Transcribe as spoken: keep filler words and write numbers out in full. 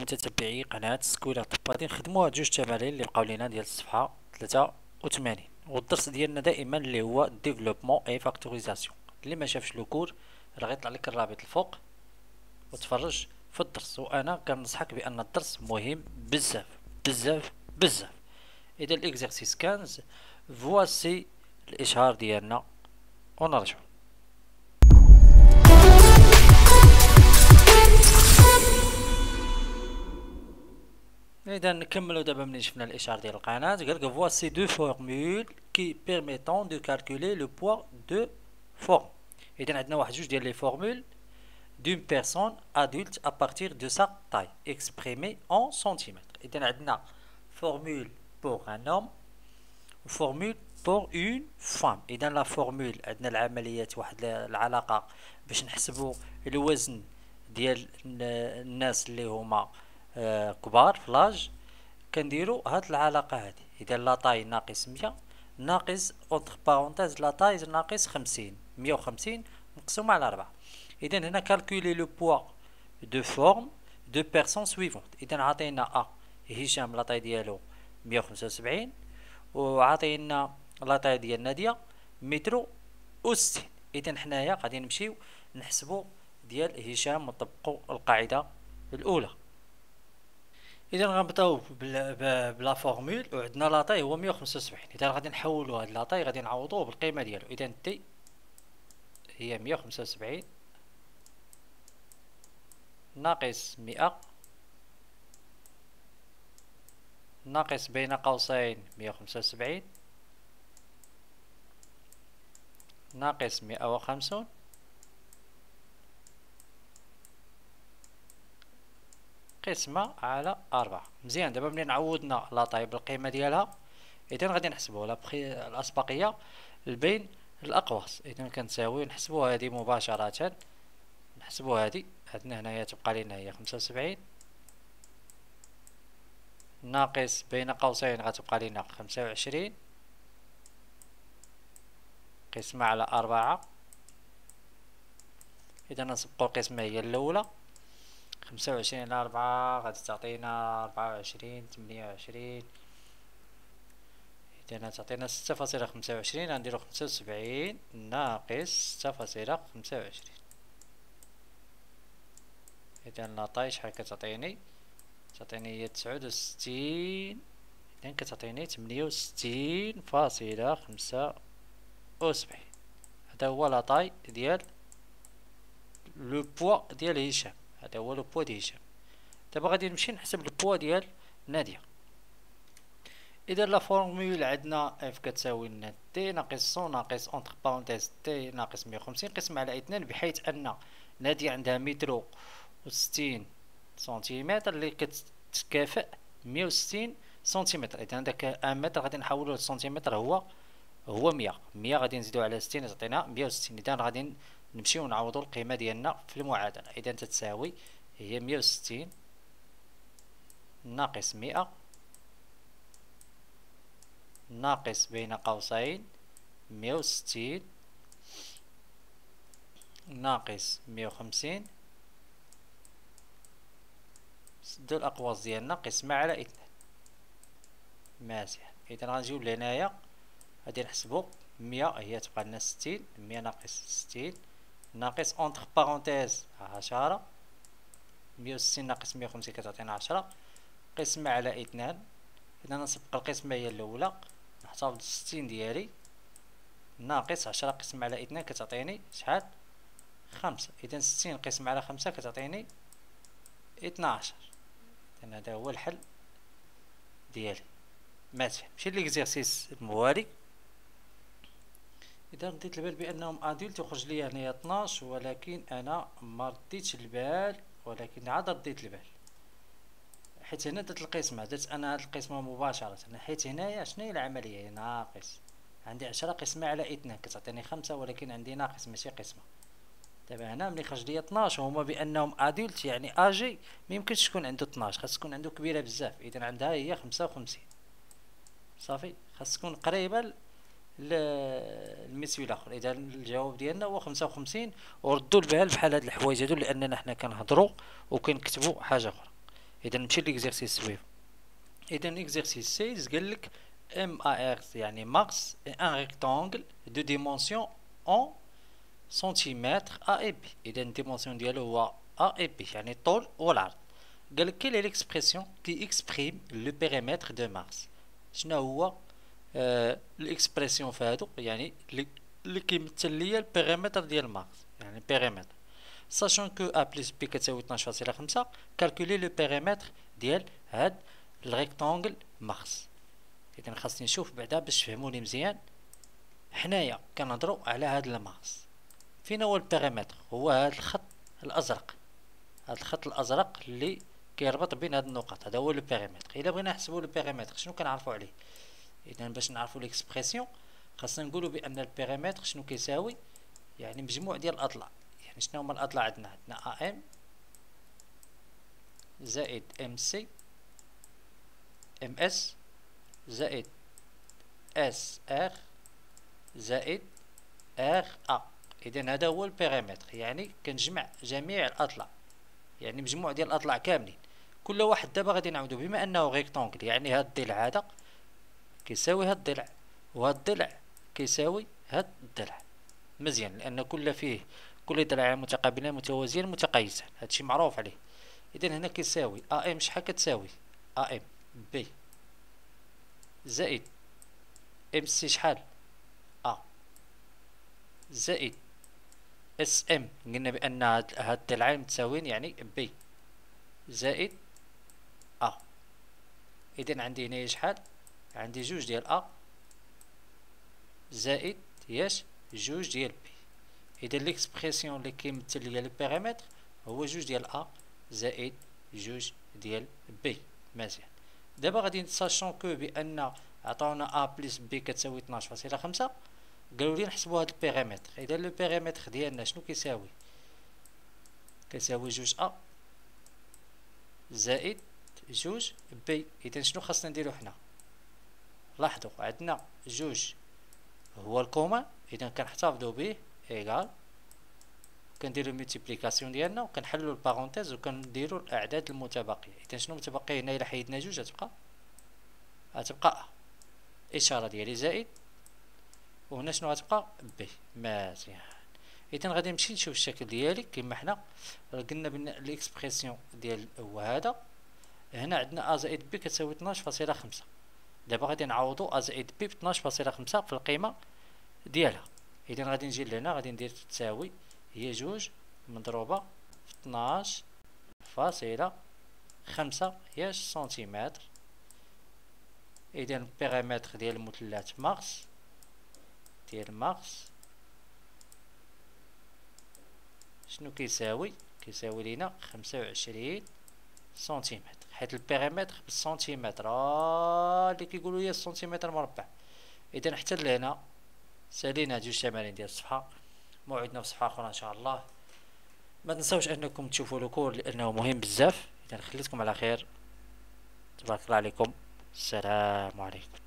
متتبعي قناة سكوير طب غادي نخدمو هاد جوج تمارين اللي بقاو لينا ديال الصفحة ثلاثة وثمانين، والدرس ديالنا دائما اللي هو ديفلوبمون اي فاكتوريزاسيون. اللي ما شافش لو كور راه غيطلع لك الرابط الفوق وتفرج في الدرس، وانا كنصحك بان الدرس مهم بزاف بزاف بزاف. اذا الاكزرسيس خمسة فواسي الاشهار ديالنا ونرجعو. إذا نكملو دابا ملي شفنا الإشعار ديال القناة. قالك voici deux formules qui permettent de calculer le poids de forme. إذا عندنا واحد جوج ديال لي فورمول d'une personne adulte à partir de sa taille exprimée en centimètres. إذا عندنا formule pour un homme و formule pour une femme. إذا لا فورمول عندنا العمليات واحد العلاقة باش نحسبو الوزن ديال الناس اللي هما آه كبار فلاج، كنديرو هاد العلاقة هادي. إذا لا طاي ناقص مية ناقص اونتر بارونتيز لا طاي ناقص خمسين، مية وخمسين مقسوم على ربعة. إذا هنا كالكولي لو بوا دو فورم دو بيرسون سويفونت. إذا عطينا أ هشام لا طاي ديالو مية وخمسة وسبعين، وعطينا لا طاي ديال نادية مترو وستين. إذا حنايا غادي نمشيو نحسبو ديال هشام ونطبقو القاعدة الأولى. اذا غنبداو بلا فورمول وعندنا لاطاي هو مية وخمسة وسبعين. اذا غادي نحولوا هاد لاطاي غادي نعوضوه بالقيمه ديالو. اذا تي هي مية وخمسة وسبعين ناقص مئة ناقص بين قوسين مية وخمسة وسبعين ناقص مئة وخمسون قسمة على أربعة. مزيان. دابا ملي نعوضنا لاطاي بالقيمة ديالها إذا غادي نحسبو الأسبقية بين الأقواس. إذا كنساوي نحسبو هادي مباشرة، نحسبو هادي عندنا هنايا تبقى لينا هي خمسة وسبعين ناقص بين قوسين غتبقى لينا خمسة وعشرين قسمة على أربعة. إذا نسبقو القسمة هي الأولى، خمسة وعشرين على أربعة غادي تعطينا أربعة وعشرين تمنية وعشرين. إذا تعطينا ستة فاصلة خمسة وعشرين. غنديرو خمسة وسبعين ناقص ستة فاصلة خمسة وعشرين. إذا لاطاي شحال كتعطيني؟ تعطيني هي تسعود وستين. إذا كتعطيني تمنية وستين فاصلة خمسة وسبعين. هذا هو لاطاي ديال لو بوا ديال هشام. هذا هو لو بوا ديال هشام. دابا غادي نمشي نحسب البوا ديال نادية. اذا لا فورمول عندنا اف كتساوي لنا تي ناقص مية ناقص اونتر بارونتيز تي ناقص مية وخمسين قسم على اثنان، بحيث ان نادية عندها متر وستين سنتيمتر اللي كتكافئ مية وستين سنتيمتر. اذا داك ان متر غادي نحولوه لسنتيمتر هو هو مية. مية غادي نزيدو على ستين تعطينا مية وستين. اذا غادي نمشيو نعوضو القيمة ديالنا في المعادلة. اذا تتساوي هي مية وستين ناقص مئة ناقص بين قوسين مية وستين ناقص مية وخمسين. سدو الأقواس ديالنا قسمة على اثنان. مزيان. إذا غنجيو لهنايا غادي نحسبو مية هي تبقى لنا ستين، مية ناقص ستين ناقص اونتر بارونتيز عشرة، مية وستين ناقص مية وخمسين كتعطينا عشرة قسمة على اثنان. إذا نسبق القسمة هي الأولى، نحتفظ ستين ديالي ناقص عشرة قسمة على اثنان كتعطيني شحال؟ خمسة. إذا ستين قسمة على خمسة كتعطيني اثناعشر. إذا هذا هو الحل ديالي. مزيان. نمشي ليكزيرسيس الموالي. إذا رديت البال بأنهم أدولت يخرج لي هنايا اثناش، ولكن أنا ما رديتش البال، ولكن عاد رديت البال حيت هنا درت القسمة، درت أنا هاد القسمة مباشرة، حيت هنايا شناهي العملية؟ ناقص عندي عشرة قسمة على اثنان كتعطيني خمسة، ولكن عندي ناقص ماشي قسمة. دابا هنا ملي خرج لي اثناش هما بأنهم أدولت يعني أجي ميمكنش تكون عنده اثناش، خاص تكون عنده كبيرة بزاف. إذا عندها هي خمسة وخمسين. صافي، خاص تكون قريبة المثال الاخر. اذا الجواب ديالنا هو خمسة وخمسين. وردوا البال بحال هاد الحوايج هادو لاننا حنا كنهضروا وكنكتبوا حاجه اخرى. اذا نمشي ليكزارسيس سويف. اذا اكزارسيس ستة قال لك ام ا ار يعني ماكس ان ريكتانغل دو ديمونسيون اون سنتيمتر ا اي بي. اذا الديمونسيون ديالو هو ا اي بي يعني الطول والعرض. قال لك كيل هي ليكسبرسيون كي اكسبريم لو بيريمتر دو مارس. شنو هو آه الاكسبرسيون في هادو يعني اللي كيمثل ليا البيريمتر ديال مارس يعني البيريمتر. ساشون كو ا بلس بي كتساوي اثناش فاصلة خمسة كالكولي لو بيريمتر ديال هاد الريكتانغل مارس. اذا خاصني نشوف بعدا باش تفهموني مزيان. حنايا كنهضروا على هاد المارس، فين هو البيريمتر؟ هو هاد الخط الازرق، هاد الخط الازرق اللي كيربط بين هاد النقط، هذا هو لو بيريمتر. الا بغينا نحسبوا لو بيريمتر شنو كنعرفوا عليه؟ اذا باش نعرفوا ليكسبرسيون خاصنا نقولوا بان البيريمتر شنو كيساوي، يعني مجموع ديال الاضلاع. يعني شنو هما الاضلاع عندنا؟ عندنا ا ام زائد ام سي ام اس زائد اس ار زائد ار ا. اذا هذا هو البيريمتر، يعني كنجمع جميع الاضلاع، يعني مجموع ديال الاضلاع كاملين. كل واحد دابا غادي نعاودو بما انه ريكتونغل، يعني هاد الضلع هذا كيساوي هاد الضلع وهاد الضلع كيساوي هاد الضلع. مزيان، لان كل فيه كل ضلعين متقابلين متوازيين متقايسين، هادشي معروف عليه. اذا هنا كيساوي ا ام شحال كتساوي ا ام بي زائد ام سي شحال ا زائد اس ام، قلنا بان هاد الضلعين متساويين يعني بي زائد ا. اذا عندي هنايا شحال؟ عندي جوج ديال ا زائد ياش جوج ديال بي. اذا ليكسبرسيون اللي كيمثل ليا لو بيريمتر هو جوج ديال ا زائد جوج ديال بي. مزيان، دابا غادي نساشون كو بان عطاونا ا بلس بي كتساوي اثناش فاصلة خمسة، قالوا لي نحسبوا هاد البيريمتر. اذا لو بيريمتر ديالنا شنو كيساوي؟ كيساوي جوج ا زائد جوج بي. اذا شنو خاصنا نديرو حنا؟ لاحظوا عندنا جوج هو الكومان، اذا كنحتفظوا به ايغال، كنديروا الملتيبليكاسيون ديالنا وكنحلوا البارونتيز وكنديروا الاعداد المتبقيه. اذا شنو متبقي هنا؟ الا حيدنا جوج غتبقى غتبقى اشاره ديالي زائد، وهنا شنو غتبقى بي. مزيان، اذا غادي نمشي نشوف الشكل ديالي كما حنا قلنا بان ليكسبرسيون ديال هو هذا. هنا عندنا ا زائد بي كتساوي اثناش فاصلة خمسة. دابا غادي نعوضوا ا زائد بي ب اثناش فاصلة خمسة في القيمه ديالها. اذا غادي نجي لهنا غادي ندير تساوي هي جوج مضروبه في اثناش فاصلة خمسة ياش سنتيمتر. اذا البيريمتر ديال المثلث مارس ديال مارس شنو كيساوي؟ كيساوي لينا خمسة وعشرين سنتيمتر، حيت البيريمتر بالسنتيمتر آه اللي كيقولوا لي السنتيمتر مربع. اذا حتى لهنا سالينا جوج تمارين ديال الصفحه. موعدنا في صفحه اخرى ان شاء الله. ما تنساوش انكم تشوفوا الكور لانه مهم بزاف. اذا خليتكم على خير، تبارك الله عليكم، السلام عليكم.